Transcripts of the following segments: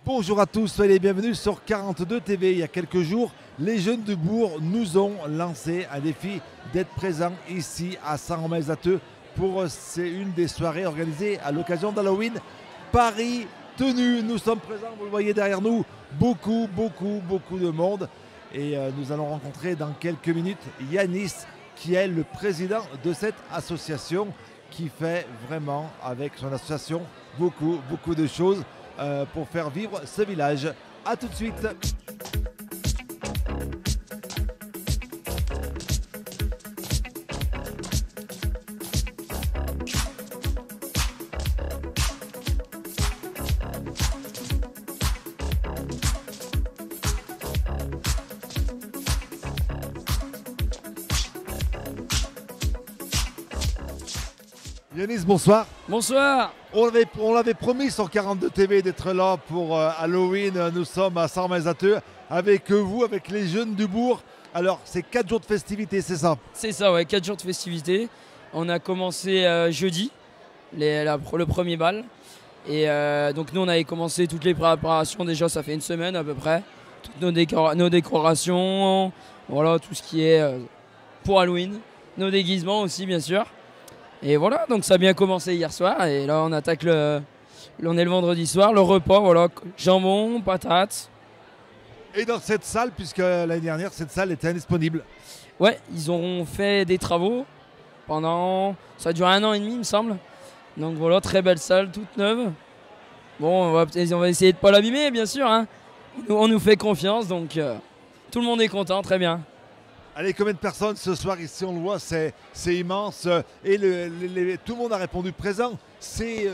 Bonjour à tous, soyez les bienvenus sur 42 TV. Il y a quelques jours, les jeunes de Bourg nous ont lancé un défi d'être présents ici à Saint-Romain-les-Atteux pour c'est une des soirées organisées à l'occasion d'Halloween. Paris tenu, nous sommes présents, vous le voyez derrière nous, beaucoup de monde. Et nous allons rencontrer dans quelques minutes Yanis, qui est le président de cette association, qui fait vraiment avec son association beaucoup de choses pour faire vivre ce village. A tout de suite. Yanis, bonsoir. Bonsoir. On l'avait promis sur 42 TV d'être là pour Halloween. Nous sommes à Saint-Romain-les-Atteux avec vous, avec les jeunes du bourg. Alors, c'est 4 jours de festivités, c'est ça? C'est ça, ouais, 4 jours de festivités. On a commencé jeudi, le premier bal. Et donc nous, on avait commencé toutes les préparations déjà, ça fait une semaine à peu près. Toutes nos décorations, voilà, tout ce qui est pour Halloween. Nos déguisements aussi, bien sûr. Et voilà, donc ça a bien commencé hier soir. Et là, on attaque on est le vendredi soir, le repas, voilà, jambon, patates. Et dans cette salle, puisque l'année dernière, cette salle était indisponible. Ouais, ils ont fait des travaux pendant... Ça a duré 1 an et demi, il me semble. Donc voilà, très belle salle, toute neuve. Bon, on va essayer de ne pas l'abîmer, bien sûr. Hein. On nous fait confiance, donc tout le monde est content, très bien. Allez, combien de personnes ce soir ici? On le voit, c'est immense. Et tout le monde a répondu présent. C'est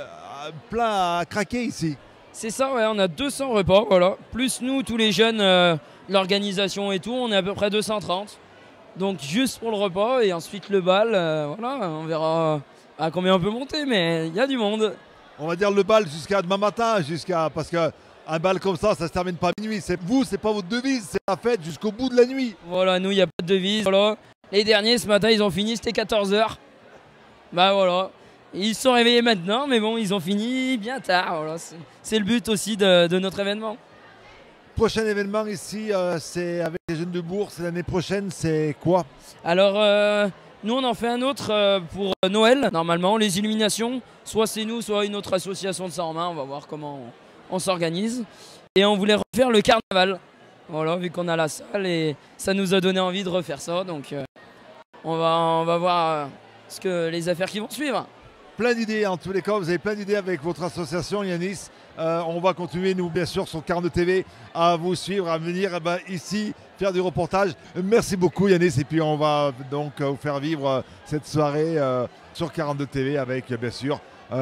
plein à craquer ici. C'est ça, ouais, on a 200 repas, voilà. Plus nous, tous les jeunes, l'organisation et tout, on est à peu près 230. Donc juste pour le repas et ensuite le bal, voilà, on verra à combien on peut monter, mais il y a du monde. On va dire le bal jusqu'à demain matin, parce que un bal comme ça se termine pas à minuit. C'est pas votre devise, c'est la fête jusqu'au bout de la nuit. Voilà, nous, il n'y a pas de devise. Voilà. Les derniers, ce matin, ils ont fini, c'était 14h. Bah voilà. Ils se sont réveillés maintenant, mais bon, ils ont fini bien tard. Voilà. C'est le but aussi de notre événement. Prochain événement ici, c'est avec les jeunes de Bourg. C'est l'année prochaine, c'est quoi? Alors, nous, on en fait un autre pour Noël, normalement. Les illuminations, soit c'est nous, soit une autre association de Saint-Romain. On va voir comment on s'organise. Et on voulait refaire le carnaval. Voilà, vu qu'on a la salle et ça nous a donné envie de refaire ça. Donc, on va voir les affaires qui vont suivre. Plein d'idées, en tous les cas, vous avez plein d'idées avec votre association, Yanis. On va continuer, nous, bien sûr, sur 42 TV, à vous suivre, à venir ici faire du reportage. Merci beaucoup, Yanis. Et puis, on va donc vous faire vivre cette soirée sur 42 TV avec, bien sûr,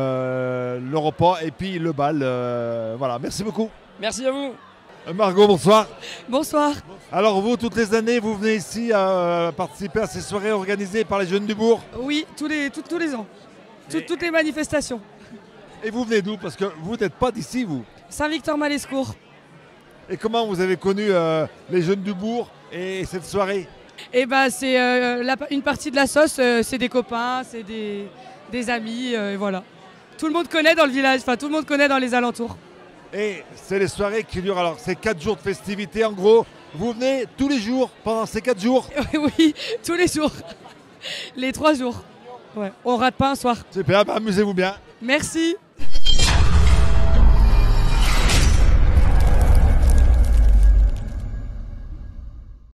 le repas et puis le bal. Voilà, merci beaucoup. Merci à vous. Margot, bonsoir. Bonsoir. Alors vous, toutes les années, vous venez ici participer à ces soirées organisées par les jeunes du bourg? Oui, tous les ans. Toutes les manifestations. Et vous venez d'où? Parce que vous n'êtes pas d'ici, vous. Saint-Victor-Malescourt. Et comment vous avez connu les jeunes du bourg et cette soirée? Eh ben, c'est une partie de la sauce, c'est des copains, c'est des amis, et voilà. Tout le monde connaît dans le village, enfin tout le monde connaît dans les alentours. Et c'est les soirées qui durent, alors c'est 4 jours de festivités en gros. Vous venez tous les jours pendant ces 4 jours? Oui, tous les jours. Les 3 jours. Ouais. On rate pas un soir. Super, amusez-vous bien. Merci.